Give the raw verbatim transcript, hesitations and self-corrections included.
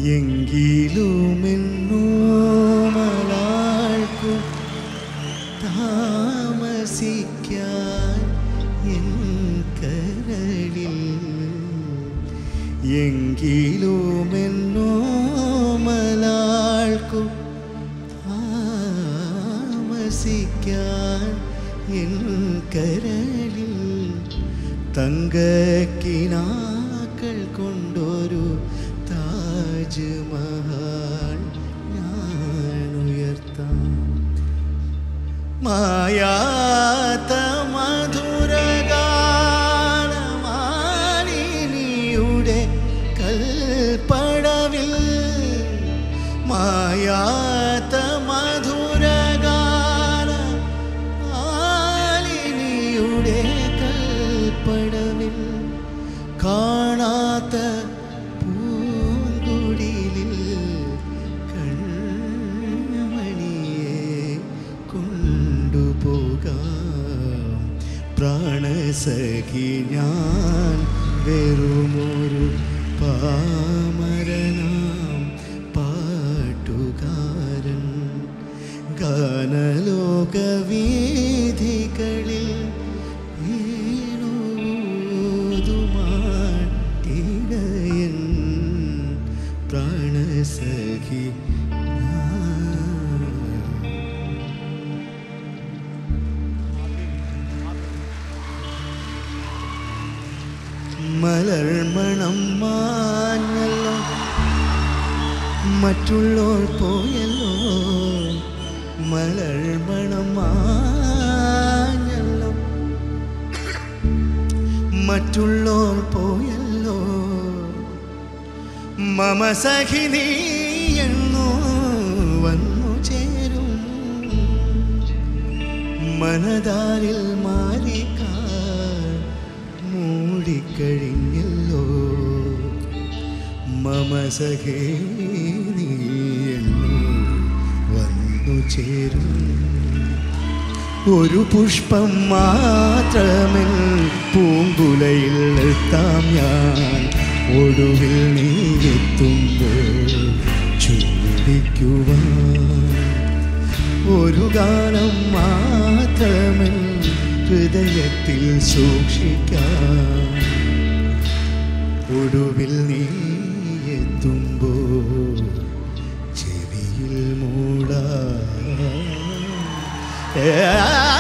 എങ്കിലുമെന്നോമലാൾക്കു താമസിക്കാൻ എൻ കരളിൽ എങ്കിലുമെന്നോമലാൾക്കു താമസിക്കാൻ എൻ കരളിൽ തങ്കക്കിനാക്കൾ കൊണ്ടൊരു താജ്മഹൽ ഞാൻ ഉയർത്താം. മായാത്ത മധുരഗാനമാലിനിയുടെ കൽപ്പടവിൽ മായാത്ത മധുരഗാനമാലിനിയുടെ കൽപ്പടവിൽ കാണാത്ത പൂങ്കുടിലിൽ കൺമണിയെ കൊണ്ടുപോകാം. പ്രാണസഖി ഞാൻ വെറുമൊരു പാമരനാം പാട്ടുകാരൻ. ഗാനലോകവീഥികളിൽ ീണുതുമാട്ടിടയൻ പ്രാണസഖി. മലർമണം മാഞ്ഞല്ലോ മറ്റുള്ളോർ പോയല്ലോ. മലർമണം മാഞ്ഞല്ലോ മറ്റുള്ളോർ പോയല്ലോ. മമ സഖി നീ എന്നോ വന്നു ചേരും മനതാരിൽ മാറിക്കാർ മൂടിക്കഴിഞ്ഞല്ലോ. മമ സഖി നീ എന്നോ വന്നു ചേരും. ഒരു പുഷ്പം മാത്രമേ പൂങ്കുലയിൽ എത്താം ഞാൻ. ഒടുവിൽ നീ എത്തുമ്പോൾ ചൂടിക്കുവാൻ ഒരു ഗാനം മാത്രമേ ഹൃദയത്തിൽ സൂക്ഷിക്കാം. ഒടുവിൽ നീ എത്തുമ്പോൾ ചെവിയിൽ മൂടാ.